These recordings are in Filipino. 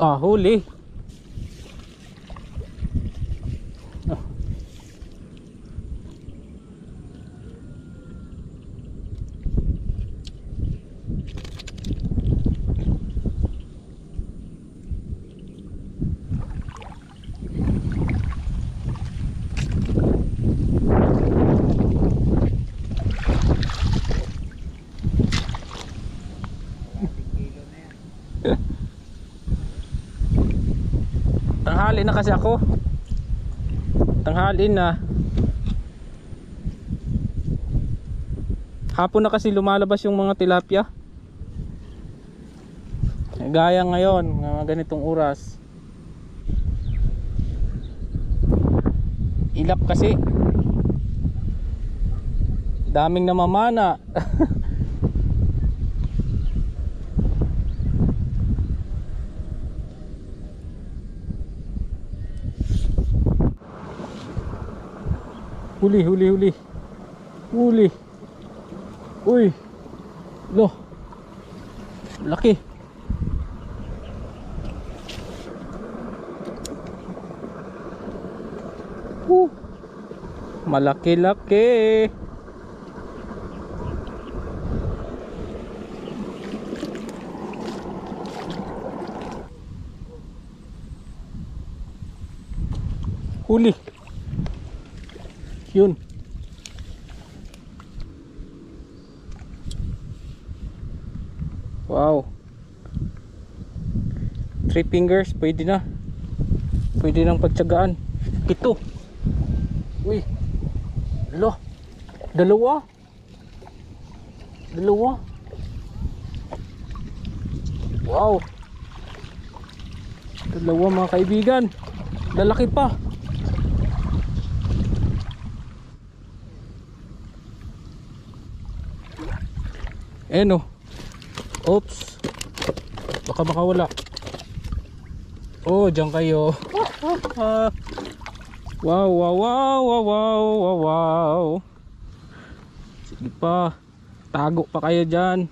Ah, huli. Tanghali na kasi ako. Tanghali na. Hapon na kasi lumalabas yung mga tilapia. Gaya ngayon, mga ganitong oras. Ilap kasi. Daming namamana. Huli, huli, huli. Huli. Uy. Loh. Laki. Malaki-laki. Huli. Yun. Wow. 3 fingers, pwede na. Pwede nang pagtsagaan. Ito. Uy. Lo. Dalawa. Dalawa. Wow. Dalawa mga kaibigan. Lalaki pa. Eh no. Oops. Baka makawala. Oh, diyan kayo. Wow, wow, wow, wow, wow, wow, wow. Sige pa. Tago pa kayo diyan.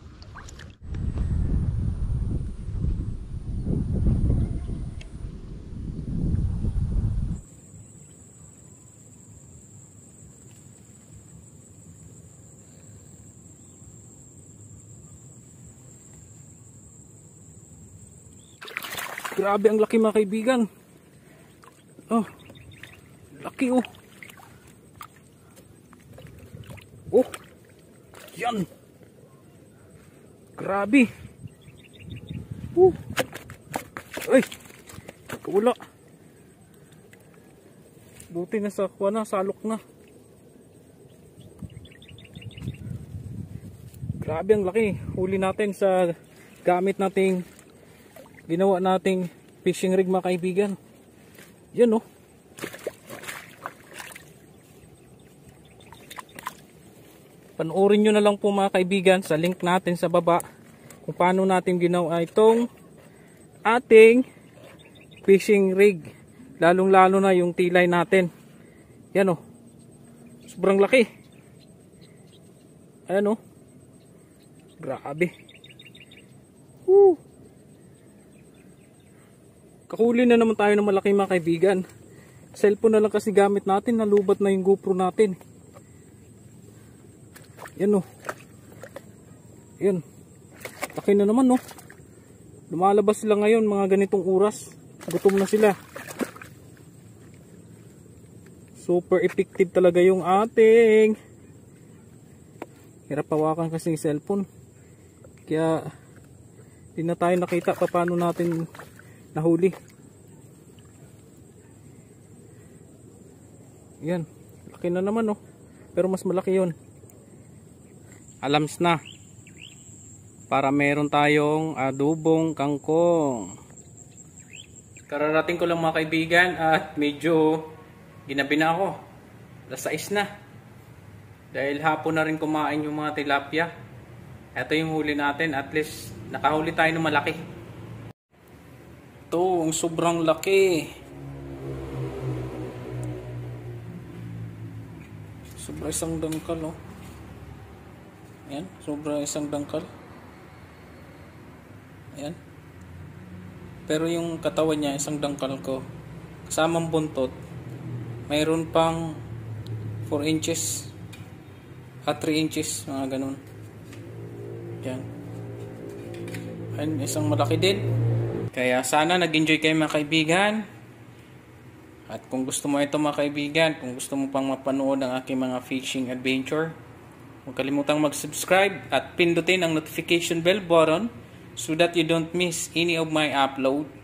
Grabe ang laki mga kaibigan. Oh. Laki oh. Oh. Yan. Grabe. Ay. Wala. Buti na sa kuha na, salok na. Grabe ang laki. Huli natin sa gamit nating ginawa nating fishing rig mga kaibigan. Yan oh. Panoorin nyo na lang po mga kaibigan sa link natin sa baba kung paano natin ginawa itong ating fishing rig, lalong lalo na yung tilay natin. Yan oh. Sobrang laki. Ayan oh. Grabe. Woo. Kakuli na naman tayo ng malaki mga kaibigan. Cellphone na lang kasi gamit natin, nalubat na yung GoPro natin. Yan o. Yan. Laki na naman no. Lumalabas sila ngayon mga ganitong oras. Gutom na sila. Super effective talaga yung ating. Hirap hawakan kasi yung cellphone. Kaya hindi na tayo nakita paano natin nahuli. Yan, laki na naman oh. Pero mas malaki yon. Alams na. Para meron tayong adobong kangkong. Kararating ko lang mga kaibigan at medyo ginabi na ako. Alas 6 na. Dahil hapon na rin kumain yung mga tilapia. Ito yung huli natin. At least nakahuli tayo ng malaki. Ito, ang sobrang laki. Sobra isang dangkal, oh. Ayan, sobra isang dangkal. Ayan. Pero yung katawan niya, isang dangkal ko. Kasamang buntot, mayroon pang 4 inches at 3 inches, mga ganun. Yan. Ayun, isang malaki din. Kaya sana nag-enjoy kayo mga kaibigan. At kung gusto mo ito mga kaibigan, kung gusto mo pang mapanood ang aking mga fishing adventure, huwag kalimutang mag-subscribe at pindutin ang notification bell button so that you don't miss any of my upload.